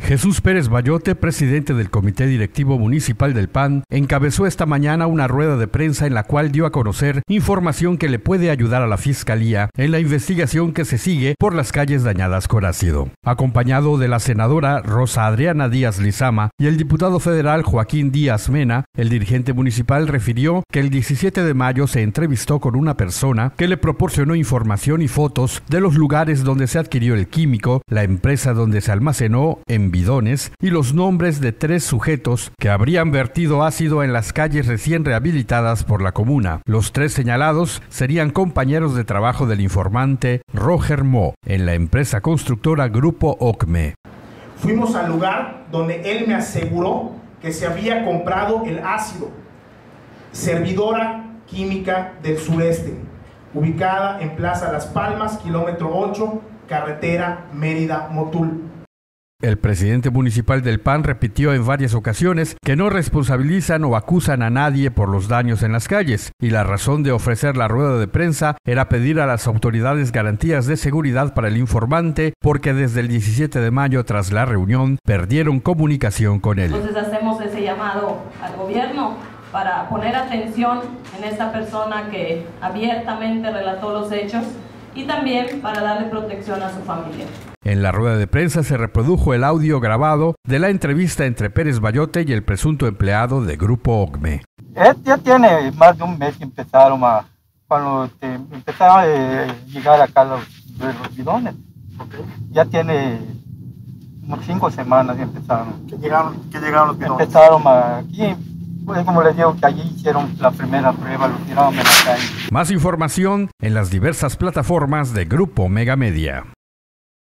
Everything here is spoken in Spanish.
Jesús Pérez Bayote, presidente del Comité Directivo Municipal del PAN, encabezó esta mañana una rueda de prensa en la cual dio a conocer información que le puede ayudar a la Fiscalía en la investigación que se sigue por las calles dañadas con ácido. Acompañado de la senadora Rosa Adriana Díaz Lizama y el diputado federal Joaquín Díaz Mena, el dirigente municipal refirió que el 17 de mayo se entrevistó con una persona que le proporcionó información y fotos de los lugares donde se adquirió el químico, la empresa donde se almacenó en bidones y los nombres de 3 sujetos que habrían vertido ácido en las calles recién rehabilitadas por la comuna. Los 3 señalados serían compañeros de trabajo del informante Roger Mo en la empresa constructora Grupo OCME. Fuimos al lugar donde él me aseguró que se había comprado el ácido, Servidora Química del Sureste, ubicada en Plaza Las Palmas, kilómetro 8, carretera Mérida-Motul. El presidente municipal del PAN repitió en varias ocasiones que no responsabilizan o acusan a nadie por los daños en las calles, y la razón de ofrecer la rueda de prensa era pedir a las autoridades garantías de seguridad para el informante, porque desde el 17 de mayo, tras la reunión, perdieron comunicación con él. Entonces hacemos ese llamado al gobierno para poner atención en esta persona que abiertamente relató los hechos y también para darle protección a su familia. En la rueda de prensa se reprodujo el audio grabado de la entrevista entre Pérez Bayote y el presunto empleado de Grupo OCME. Ya tiene más de un mes que empezaron cuando empezaron a llegar acá los bidones. Okay. Ya tiene como 5 semanas que empezaron. ¿Que llegaron los bidones? Empezaron aquí. Pues como les digo, que allí hicieron la primera prueba, lo tiraron en la calle. Más información en las diversas plataformas de Grupo Mega Media.